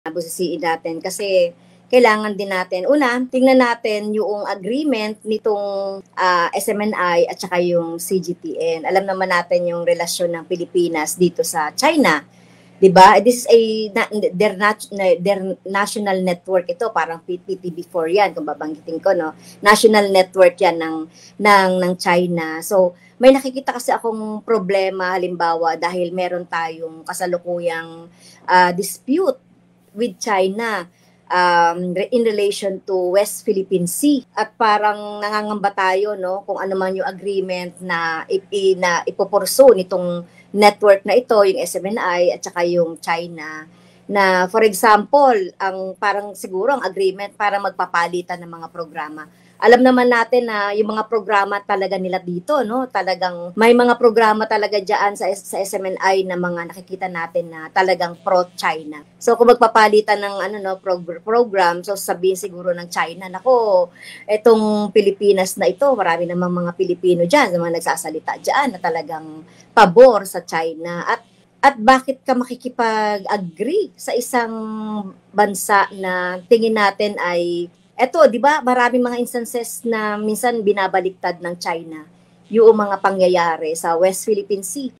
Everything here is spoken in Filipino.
busisiin natin kasi kailangan din natin, una, tingnan natin yung agreement nitong SMNI at saka yung CGTN. Alam naman natin yung relasyon ng Pilipinas dito sa China. 'Di ba? This is their national network ito, parang PTV4 'yan kung babanggitin ko, no. National network 'yan ng China. So, may nakikita kasi akong problema halimbawa dahil meron tayong kasalukuyang dispute with China in relation to West Philippine Sea, at parang nangangamba tayo, no, kung ano man yung agreement na ipopursu nitong network na ito, yung SMNI at saka yung China, na for example, ang parang siguro ang agreement para magpapalitan ng mga programa. Alam naman natin na yung mga programa talaga nila dito, no, talagang may mga programa talaga diyan sa SMNI na mga nakikita natin na talagang pro-China. So kung magpapalitan ng program, so sabihin siguro ng China, nako, etong Pilipinas na ito, marami namang mga Pilipino diyan, mga nagsasalita diyan na talagang pabor sa China. At bakit ka makikipag-agree sa isang bansa na tingin natin ay eto, 'di ba, maraming mga instances na minsan binabaliktad ng China yung mga pangyayari sa West Philippine Sea.